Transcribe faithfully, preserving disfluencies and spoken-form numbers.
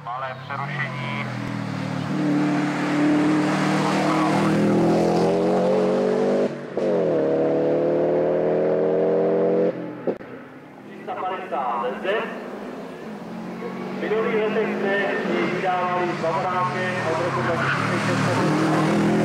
Malé přerušení. tři sta padesát deset. V minulých letech jsme vydávali s Bavorákem od roku dva tisíce šest.